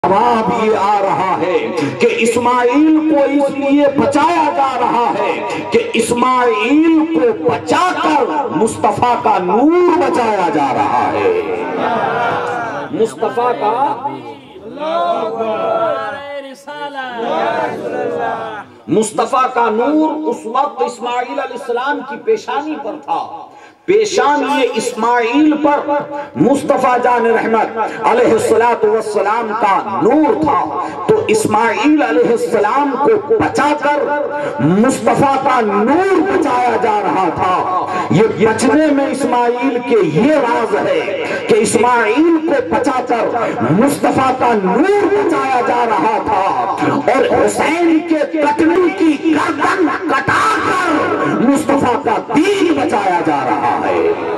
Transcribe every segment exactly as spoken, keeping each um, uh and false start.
جواب یہ آ رہا ہے کہ اسماعیل کو اس لیے بچایا جا رہا ہے کہ اسماعیل کو بچا کر مصطفیٰ کا نور بچایا جا رہا ہے۔ مصطفیٰ کا مصطفیٰ کا نور اس وقت اسماعیل علیہ السلام کی پیشانی پر تھا، پیشانی اسماعیل پر مصطفیٰ جان رحمت علیہ السلام کا نور تھا، تو اسماعیل علیہ السلام کو بچا کر مصطفیٰ کا نور بچایا جا رہا تھا۔ یہ بچنے میں اسماعیل کے یہ راز ہے کہ اسماعیل کو بچا کر مصطفیٰ کا نور بچایا جا رہا تھا، اور حسین کے قتل کی گردن کٹا کر مصطفیٰ کا دین بچایا جا رہا ہے۔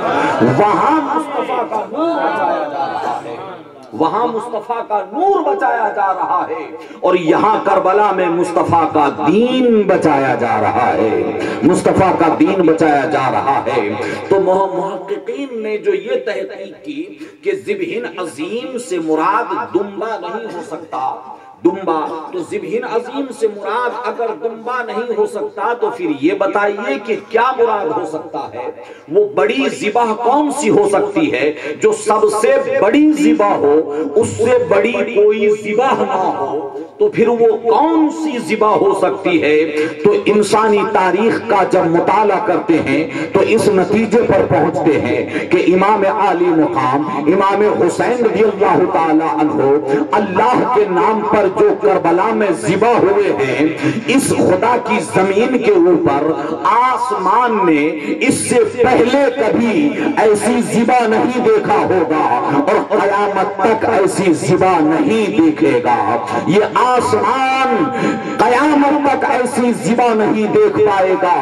وہاں مصطفیٰ کا نور بچایا جا رہا ہے، وہاں مصطفیٰ کا نور بچایا جا رہا ہے، اور یہاں کربلا میں مصطفیٰ کا دین بچایا جا رہا ہے، مصطفیٰ کا دین بچایا جا رہا ہے۔ تو محققین نے جو یہ تحقیق کی کہ ذبح عظیم سے مراد دمبا نہیں ہو سکتا، دمبا تو ذبح عظیم سے مراد اگر دمبا نہیں ہو سکتا تو پھر یہ بتائیے کہ کیا مراد ہو سکتا ہے؟ وہ بڑی ذبح کون سی ہو سکتی ہے جو سب سے بڑی ذبح ہو، اس سے بڑی کوئی ذبح نہ ہو، تو پھر وہ کون سی ذبح ہو سکتی ہے؟ تو انسانی تاریخ کا جب مطالعہ کرتے ہیں تو اس نتیجے پر پہنچتے ہیں کہ امام عالی مقام امام حسین رضی اللہ تعالی عنہ اللہ کے نام پر جو کربلا میں ذبح ہوئے ہیں، اس خدا کی زمین کے اوپر آسمان نے اس سے پہلے کبھی ایسی ذبح نہیں دیکھا ہوگا، اور قیامت تک ایسی ذبح نہیں دیکھے گا۔ یہ آسمان قیامت تک ایسی ذبح نہیں دیکھ پائے گا،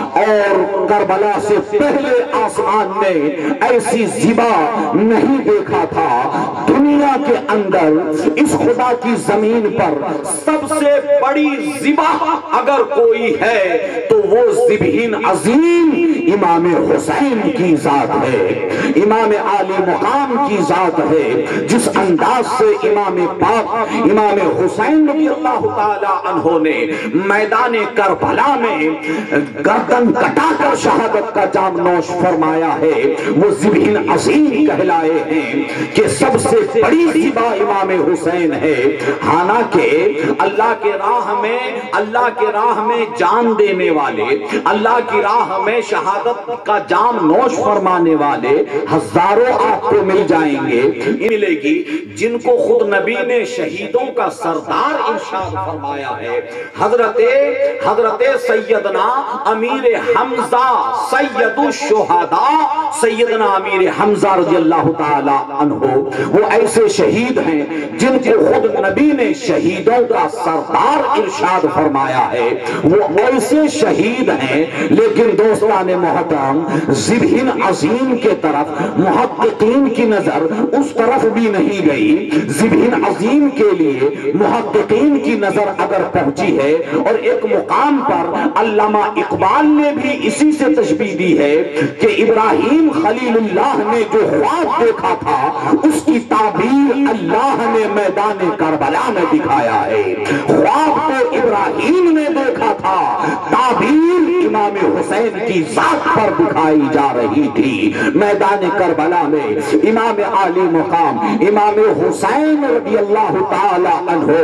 اور کربلا سے پہلے آسمان نے ایسی ذبح نہیں دیکھا تھا۔ دنیا کے اندر اس خدا کی زمین پر سب سے بڑی ذبح اگر کوئی ہے تو وہ ذبح عظیم امام حسین کی ذات ہے، امام عالی مقام کی ذات ہے۔ جس انداز سے امام پاک امام حسین رضی اللہ تعالی عنہ نے میدان کربلا میں گردن کٹا کر شہادت کا جام نوش فرمایا ہے، وہ ذبح عظیم کہلائے ہیں کہ سب سے بڑی ذبح امام حسین ہے۔ حالانکہ اللہ کے راہ میں اللہ کے راہ میں جان دینے والے، اللہ کی راہ میں شہادت کا جام نوش فرمانے والے ہزاروں آپ کو مل جائیں گے، ملے گی جن کو خود نبی نے شہیدوں کا سردار ارشاد فرمایا ہے۔ حضرت حضرت سیدنا امیر حمزہ سید الشہداء سیدنا امیر حمزہ رضی اللہ تعالی عنہ وہ ایسے شہید ہیں جن کو خود نبی نے شہیدوں کا سردار ارشاد فرمایا ہے۔ وہ ایسے شہید ہیں، لیکن دوستان محترم ذبح عظیم کے طرف محققین کی نظر اس طرف بھی نہیں گئی۔ ذبح عظیم کے لیے محققین کی نظر اگر پہنچی ہے، اور ایک مقام پر علامہ اقبال نے بھی اسی سے تشبیہ دی ہے کہ ابراہیم خلیل اللہ نے جو خواب دیکھا تھا اس کی تعبیر اللہ نے میدان کربلا میں دکھایا ہے۔ خواب کو ابراہیم نے دیکھا تھا، تعبیر امام حسین کی ذات پر دکھائی جا رہی تھی۔ میدان کربلا میں امام عالی مقام امام حسین رضی اللہ تعالی عنہ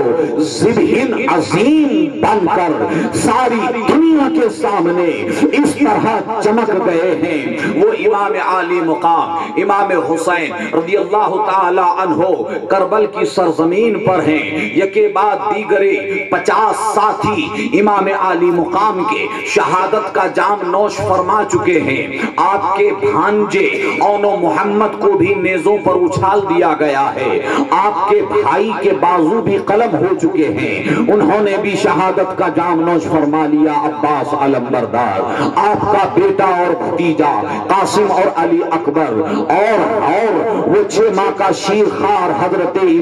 ذبح عظیم بن کر ساری دنیا کے سامنے اس طرح چمک گئے ہیں۔ وہ امام عالی مقام امام حسین رضی اللہ تعالی عنہ کربل کی سرزمین پر ہیں، یکے بعد دیگرے پچاس ساتھی امام عالی مقام کے شہادت کا جام نوش فرما چکے ہیں۔ آپ کے بھانجے اون و محمد کو بھی نیزوں پر اچھال دیا گیا ہے، آپ کے بھائی کے بازو بھی قلم ہو چکے ہیں، انہوں نے بھی شہادت کا جام نوش فرما لیا۔ عباس علمبردار، آپ کا بیٹا اور بھتیجا قاسم اور علی اکبر، اور اور وہ چھ ماہ کا شیر خار حضرت امام علی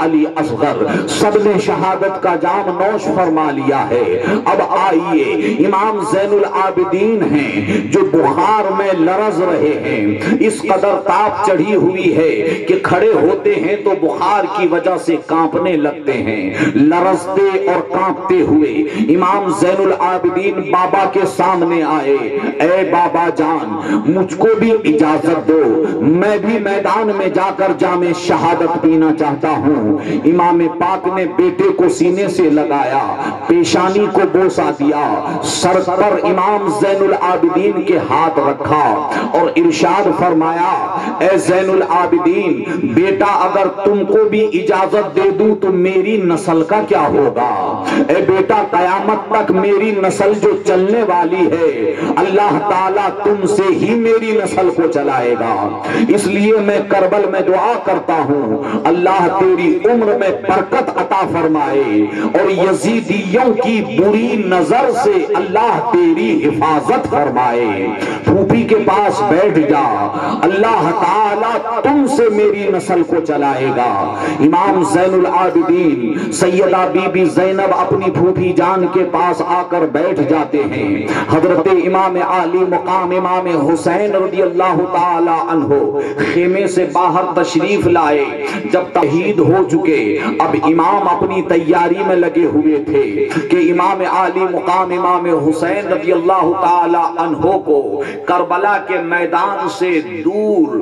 علی اصغر، سب نے شہادت کا جام نوش فرما لیا ہے۔ اب آئیے، امام زین العابدین ہیں جو بخار میں لرز رہے ہیں، اس قدر تاپ چڑھی ہوئی ہے کہ کھڑے ہوتے ہیں تو بخار کی وجہ سے کانپنے لگتے ہیں۔ لرزتے اور کانپتے ہوئے امام زین العابدین بابا کے سامنے آئے۔ اے بابا جان، مجھ کو بھی اجازت دو، میں بھی میدان میں جا کر جام شہادت پینا چاہتا ہوں۔ امام پاک نے بیٹے کو سینے سے لگایا، پیشانی کو بوسا دیا، سر پر امام زین العابدین کے ہاتھ رکھا اور ارشاد فرمایا، اے زین العابدین بیٹا، اگر تم کو بھی اجازت دے دوں تو میری نسل کا کیا ہوگا؟ اے بیٹا، قیامت تک میری نسل جو چلنے والی ہے، اللہ تعالیٰ تم سے ہی میری نسل کو چلائے گا۔ اس لیے میں کربل میں دعا کرتا ہوں، اللہ تیری عمر میں برکت عطا فرمائے اور یزیدیوں کی بری نظر سے اللہ تیری حفاظت فرمائے۔ پھوپھی کے پاس بیٹھ جا، اللہ تعالیٰ تم سے میری نسل کو چلائے گا۔ امام زین العابدین سیدہ بی بی زینب اپنی پھوپھی جان کے پاس آ کر بیٹھ جاتے ہیں۔ حضرت امام عالی مقام امام حسین رضی اللہ تعالی عنہ خیمے سے باہر تشریف لائے۔ جب تشہید ہو چکے، اب امام اپنی تیاری میں لگے ہوئے تھے کہ امام عالی مقام امام حسین رضی اللہ تعالی عنہ کو کربلا کے میدان سے دور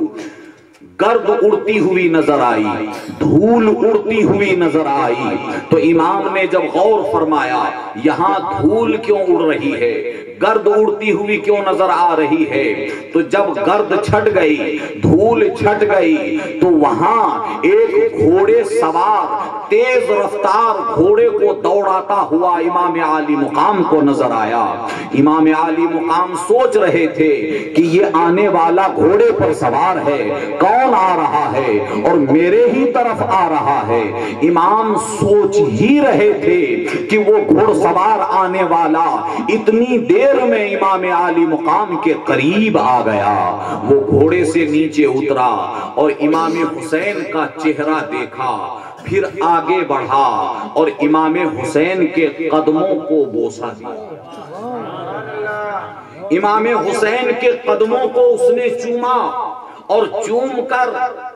گرد اڑتی ہوئی نظر آئی، دھول اڑتی ہوئی نظر آئی۔ تو امام نے جب غور فرمایا، یہاں دھول کیوں اڑ رہی ہے، گرد اڑتی ہوئی کیوں نظر آ رہی ہے، تو جب گرد چھٹ گئی، دھول چھٹ گئی، تو وہاں ایک گھوڑے سوار تیز رفتار گھوڑے کو دوڑاتا ہوا امام عالی مقام کو نظر آیا۔ امام عالی مقام سوچ رہے تھے کہ یہ آنے والا گھوڑے پر سوار ہے، کون آ رہا ہے اور میرے ہی طرف آ رہا ہے۔ امام سوچ ہی رہے تھے کہ وہ گھوڑ سوار آنے والا اتنی دیر میں امام عالی مقام کے قریب آ گیا۔ وہ گھوڑے سے نیچے اترا اور امام حسین کا چہرہ دیکھا، پھر آگے بڑھا اور امام حسین کے قدموں کو بوسا دیا۔ امام حسین کے قدموں کو اس نے چوما اور چوم کر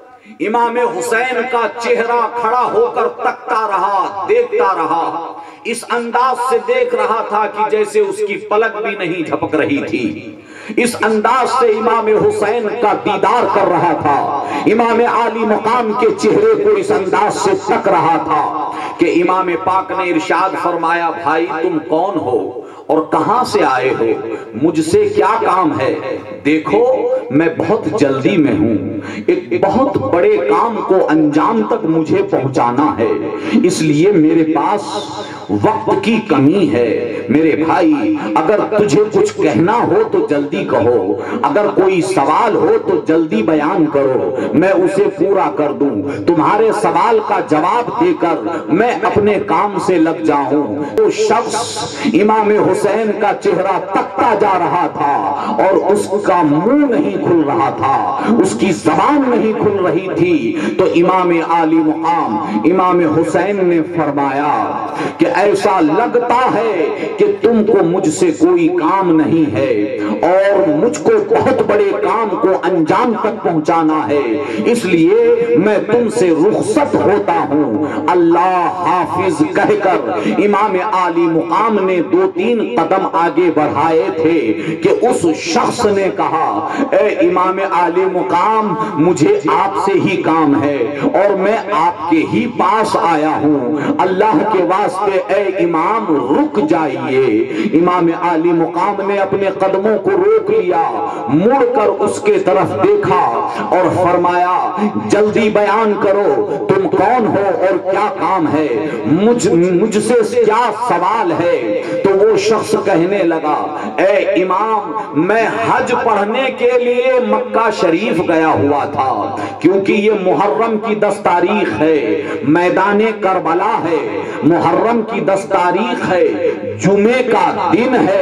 امام حسین کا چہرہ کھڑا ہو کر تکتا رہا، دیکھتا رہا، اس انداز سے دیکھ رہا تھا کہ جیسے اس کی پلک بھی نہیں جھپک رہی تھی۔ اس انداز سے امام حسین کا دیدار کر رہا تھا، امام عالی مقام کے چہرے کو اس انداز سے تک رہا تھا کہ امام پاک نے ارشاد فرمایا، بھائی تم کون ہو اور کہاں سے آئے ہو، مجھ سے کیا کام ہے؟ دیکھو میں بہت جلدی میں ہوں، ایک بہت بڑے کام کو انجام تک مجھے پہنچانا ہے، اس لیے میرے پاس وقت کی کمی ہے۔ میرے بھائی، اگر تجھے کچھ کہنا ہو تو جلدی کہو، اگر کوئی سوال ہو تو جلدی بیان کرو، میں اسے پورا کر دوں۔ تمہارے سوال کا جواب دے کر میں اپنے کام سے لگ جاؤں۔ وہ شخص امام حسین کا چہرہ تکتا جا رہا تھا اور اس کا منہ نہیں کھل رہا تھا، اس کی زبان نہیں کھل رہی تھی۔ تو امام عالی مقام امام حسین نے فرمایا کہ ایسا لگتا ہے کہ تم کو مجھ سے کوئی کام نہیں ہے اور مجھ کو بہت بڑے کام کو انجام تک پہنچانا ہے، اس لیے میں تم سے رخصت ہوتا ہوں۔ اللہ حافظ کہہ کر امام عالی مقام نے دو تین قدم آگے بڑھائے تھے کہ اس شخص نے کہا، اے امام عالی مقام، مجھے آپ سے ہی کام ہے اور میں آپ کے ہی پاس آیا ہوں، اللہ کے واسطے اے امام رک جائیے۔ امام عالی مقام نے اپنے قدموں کو روک لیا، مڑ کر اس کے طرف دیکھا اور فرمایا، جلدی بیان کرو، تم کون ہو اور کیا کام ہے، مجھ مجھ سے کیا سوال ہے؟ تو وہ شخص کہنے لگا، اے امام، میں حج پڑھنے کے لیے مکہ شریف گیا ہوا تھا، کیونکہ یہ محرم کی دس تاریخ ہے، میدان کربلا ہے، محرم کی دس تاریخ ہے، جمعے کا دن ہے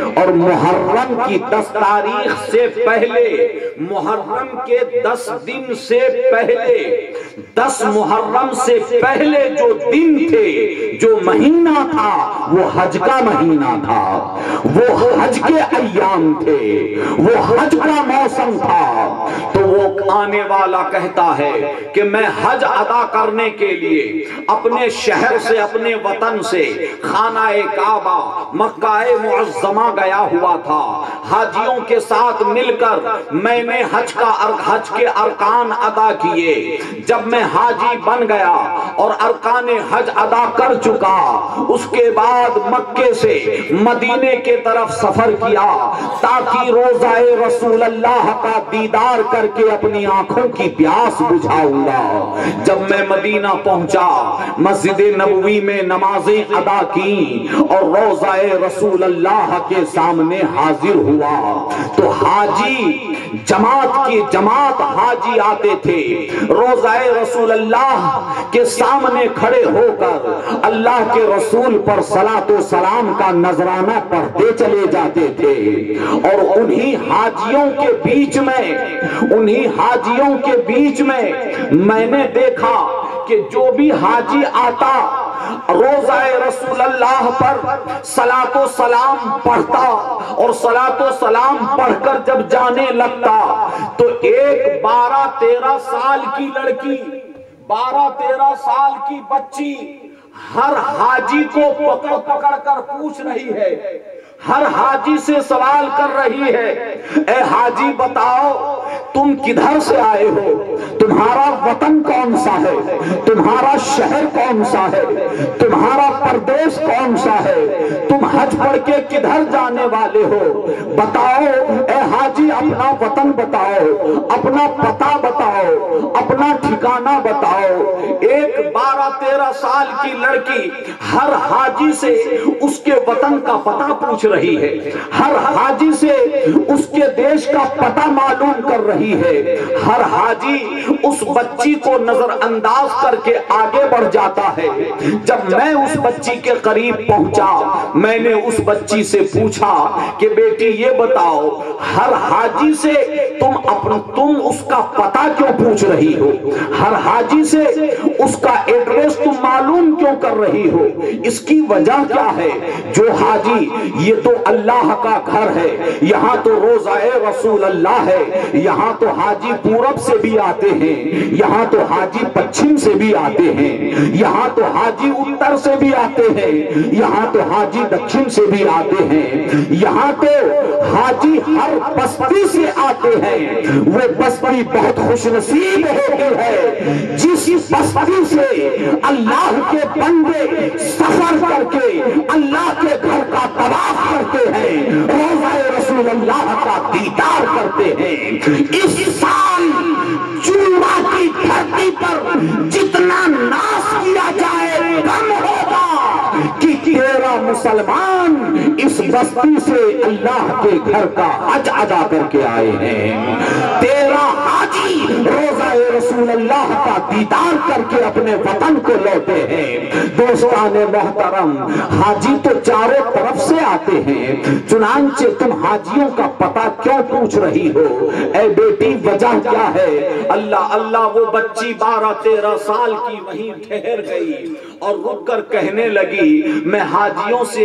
اور محرم کی دس تاریخ سے پہلے، محرم کے دس دن سے پہلے، دس محرم سے پہلے جو دن تھے، جو مہینہ تھا، وہ حج کا مہینہ تھا، وہ حج کے ایام تھے، وہ حج کا موسم تھا۔ تو وہ آنے والا کہتا ہے کہ میں حج ادا کرنے کے لیے اپنے شہر سے، اپنے وطن سے خانہ کعبہ مکہ معظمہ گیا ہوا تھا، حاجیوں کے ساتھ مل کر میں نے حج کا حج کے ارکان ادا کیے۔ جب میں حاجی بن گیا اور ارکان حج ادا کر چکا، اس کے بعد مکے سے مدینے کے طرف سفر کیا تاکہ روضہ رسول اللہ کا دیدار کر کے اپنی آنکھوں کی پیاس بجھاؤں گا۔ جب میں مدینہ پہنچا، مسجد نبوی میں نمازیں ادا کی اور روضہ رسول اللہ کے سامنے حاضر ہوا تو حاجی جماعت کی جماعت حاجی آتے تھے، روضہ رسول اللہ کے سامنے کھڑے ہو کر اللہ کے رسول پر صلاۃ و سلام کا نذرانہ پڑھتے چلے جاتے تھے۔ اور انہی حاجیوں کے بیچ میں انہی حاجیوں کے بیچ میں میں نے دیکھا کہ جو بھی حاجی آتا روضہ رسول اللہ پر صلاۃ و سلام پڑھتا اور صلاۃ و سلام پڑھ کر جب جانے لگتا تو ایک بارہ تیرہ سال کی لڑکی، بارہ تیرہ سال کی بچی ہر حاجی کو پکڑ پکڑ کر پوچھ رہی ہے، ہر حاجی سے سوال کر رہی ہے، اے حاجی بتاؤ تم کدھر سے آئے ہو، تمہارا وطن کون سا ہے، تمہارا شہر کون سا ہے، تمہارا پردیس کون سا ہے، تم حج پڑھ کے کدھر جانے والے ہو، بتاؤ اے حاجی اپنا وطن بتاؤ، اپنا پتہ بتاؤ، اپنا ٹھکانہ بتاؤ۔ ایک بارہ تیرہ سال کی لڑکی ہر حاجی سے اس کے وطن کا پتہ پوچھ رہی ہے، ہر حاجی سے اس کے دیش کا پتہ معلوم کر رہی ہے۔ ہر حاجی اس بچی کو نظر انداز کر کے آگے بڑھ جاتا ہے۔ جب میں اس بچی کے قریب پہنچا، میں نے اس بچی سے پوچھا کہ بیٹی یہ بتاؤ ہر حاجی سے تم اپنا تم اس کا پتہ کیوں پوچھ رہی ہو، ہر حاجی سے اس کا ایڈریس تم معلوم کیوں کر رہی ہو، اس کی وجہ کیا ہے؟ جو حاجی یہ تو اللہ کا گھر ہے، یہاں تو روضہ رسول اللہ ہے، یہاں تو حاجی پورب سے بھی آتے ہیں، یہاں تو حاجی پچھم سے بھی آتے ہیں، یہاں تو حاجی اتر سے بھی آتے ہیں، یہاں تو حاجی دکشن سے بھی آتے ہیں، یہاں تو حاجی ہر بستی سے آتے ہیں۔ وہ بستی بہت خوش نصیب ہوتی ہے جس بستی سے اللہ کے بندے سفر کر کے اللہ کے گھر کا طواف کرتے ہیں، روضہ رسول اللہ کا دیدار کرتے ہیں۔ اس سال جمعہ کی دھرتی پر جتنا ناز کیا جائے کم ہوگا کہ تیرا مسلمان اس بستی سے اللہ کے گھر کا حج ادا کر کے آئے ہیں، تیرا حاجی روضہ رسول اللہ کا دیدار کر کے اپنے وطن کو لوٹے ہیں۔ دوستان محترم، حاجی تو چاروں طرف سے آتے ہیں، چنانچہ تم حاجیوں کا پتہ کیوں پوچھ رہی ہو؟ اے بیٹی وجہ کیا ہے؟ اللہ اللہ وہ بچی بارہ تیرہ سال کی وہیں ٹھہر گئی اور رک کر کہنے لگی میں حاجیوں سے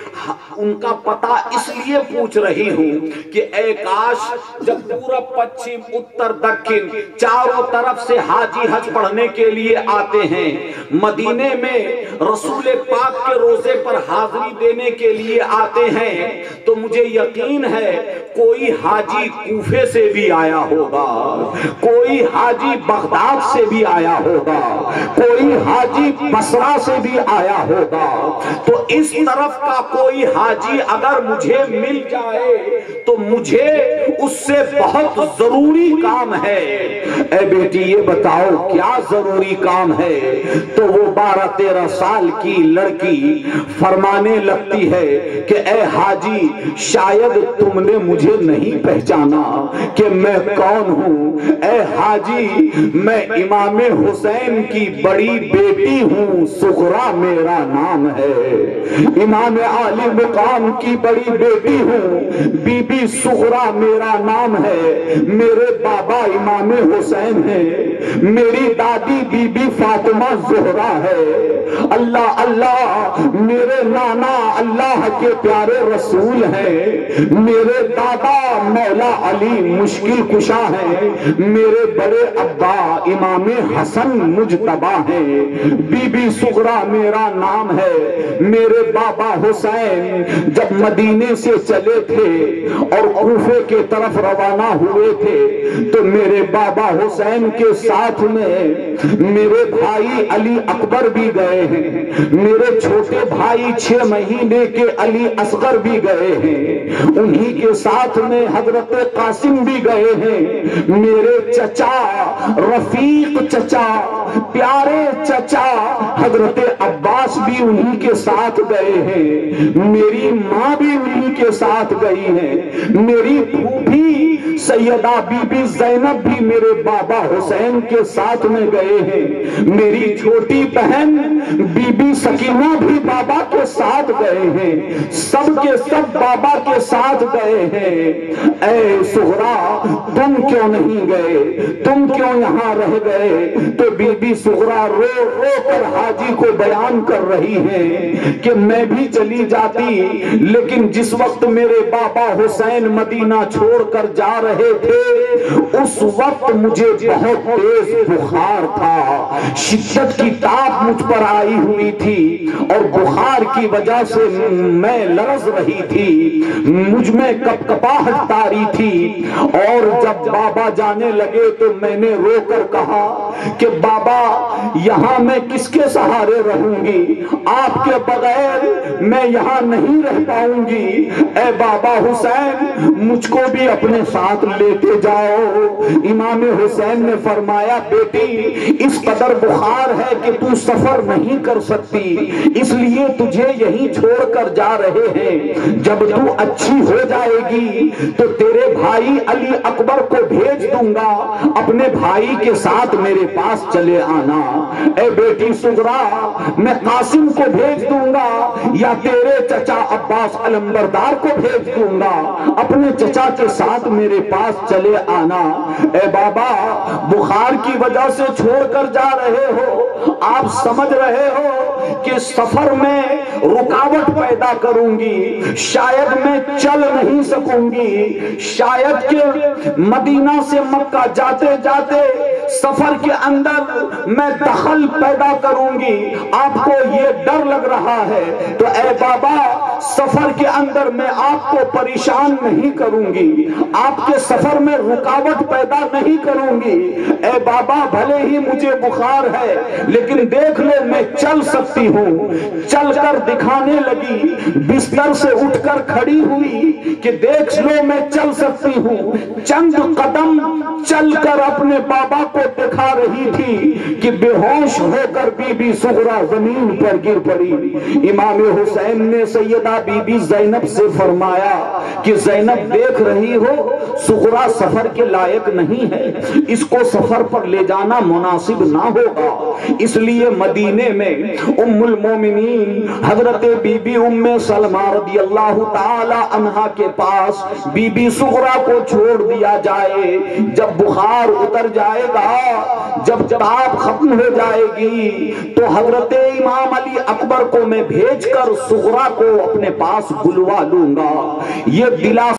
ان کا پتہ اس لیے پوچھ رہی ہوں کہ اے کاش جب پورب پچھم اتر دکن چاروں طرف سے حاجی حج پڑھنے کے لیے آتے ہیں، مدینے میں رسول پاک کے روزے پر حاضری دینے کے لیے آتے ہیں، تو مجھے یقین ہے کوئی حاجی کوفے سے بھی آیا ہوگا، کوئی حاجی بغداد سے بھی آیا ہوگا، کوئی حاجی بصرہ سے بھی آیا ہوگا، تو اس طرف کا کوئی حاجی اگر مجھے مل جائے تو مجھے اس سے بہت ضروری کام ہے۔ اے بیٹی یہ بتاؤ کیا ضروری کام ہے؟ تو وہ بارہ تیرہ سال کی لڑکی فرمانے لگتی ہے کہ اے حاجی شاید تم نے مجھے نہیں پہچانا کہ میں کون ہوں، اے حاجی میں امام حسین کی بڑی بیٹی ہوں، سغرا میرا نام ہے۔ امام عالی مقام کی بڑی بیٹی ہوں، بی بی سغرا میرا نام ہے۔ میرے بابا امام حسین ہیں، میری دادی بی بی فاطمہ زہرا ہے۔ اللہ اللہ، میرے نانا اللہ کے پیارے رسول ہیں، میرے دادا مولا علی مشکل کشا ہیں، میرے بڑے ابا امام حسن مجتبی ہیں، بی بی سغرا میرا نام ہے۔ میرے بابا حسین جب مدینے سے چلے تھے اور کوفے کے طرف روانہ ہوئے تھے تو میرے بابا حسین کے ساتھ میں میرے بھائی علی اکبر بھی گئے ہیں، میرے چھوٹے بھائی چھ مہینے کے علی اصغر بھی گئے ہیں، انہی کے ساتھ میں حضرت قاسم بھی گئے ہیں، میرے چچا رفیق چچا پیارے چچا حضرت عباس بھی انہی کے ساتھ گئے ہیں، میری ماں بھی انہی کے ساتھ گئی ہے، میری پھوپھی سیدہ بی بی زینب بھی میرے بابا حسین کے ساتھ میں گئے ہیں، میری چھوٹی بہن بی بی سکینہ بھی بابا کے ساتھ گئے ہیں، سب کے سب بابا کے ساتھ گئے ہیں۔ اے سغرا تم کیوں نہیں گئے، تم کیوں یہاں رہ گئے؟ تو بی بی سغرا رو رو کر حاجی کو بیان کر رہی ہیں کہ میں بھی چلی جاتی، لیکن جس وقت میرے بابا حسین مدینہ چھوڑ کر جا رہے تھے اس وقت مجھے بہت تیز بخار تھا، شدت کی تاپ مجھ پر آئی ہوئی تھی اور بخار کی وجہ سے میں لرز رہی تھی، مجھ میں کپ کپاہٹ تاری تھی، اور جب بابا جانے لگے تو میں نے رو کر کہا کہ بابا یہاں میں کس کے سہارے رہوں گی، آپ کے بغیر میں یہاں نہیں رہ پاؤں گی، اے بابا حسین مجھ کو بھی اپنے ساتھ لیتے جاؤ۔ امام حسین نے فرمایا بیٹی اس قدر بخار ہے کہ تو سفر نہیں کر سکتی، اس لیے تجھے یہیں چھوڑ کر جا رہے ہیں، جب تو اچھی ہو جائے گی تو تیرے بھائی علی اکبر کو بھیج دوں گا، اپنے بھائی کے ساتھ میرے پاس چلے آنا۔ اے بیٹی سغرا میں قاسم کو بھیج دوں گا یا تیرے چچا عباس علمبردار کو بھیج دوں گا، اپنے چچا کے ساتھ میرے پاس چلے آنا۔ اے بابا بخار کی وجہ سے چھوڑ کر جا رہے ہو، آپ سمجھ رہے ہو کہ سفر میں رکاوٹ پیدا کروں گی، شاید میں چل نہیں سکوں گی، شاید کہ مدینہ سے مکہ جاتے جاتے سفر کے اندر میں دخل پیدا کروں گی، آپ کو یہ ڈر لگ رہا ہے، تو اے بابا سفر کے اندر میں آپ کو پریشان نہیں کروں گی، آپ کے سفر میں رکاوٹ پیدا نہیں کروں گی، اے بابا بھلے ہی مجھے بخار ہے لیکن دیکھ لو میں چل سکتی ہوں۔ چل کر دکھانے لگی، بستر سے اٹھ کر کھڑی ہوئی کہ دیکھ لو میں چل سکتی ہوں، چند قدم چل کر اپنے بابا کو دکھا رہی تھی کہ بے ہوش ہو کر بی بی سغرا زمین پر گر پڑی۔ امام حسین نے سیدہ بی بی زینب سے فرمایا کہ زینب دیکھ رہی ہو سغرا سفر کے لائق نہیں ہے، اس کو سفر پر لے جانا مناسب نہ ہوگا، اس لیے مدینے میں ام المومنین حضرت بی بی ام سلمہ رضی اللہ تعالی عنہا کے پاس بی بی سغرا کو چھوڑ دیا جائے، جب بخار اتر جائے گا، جب تاپ ختم ہو جائے گی تو حضرت امام علی اکبر کو میں بھیج کر سغرا کو اپنے پاس بلوا لوں گا۔ یہ دلا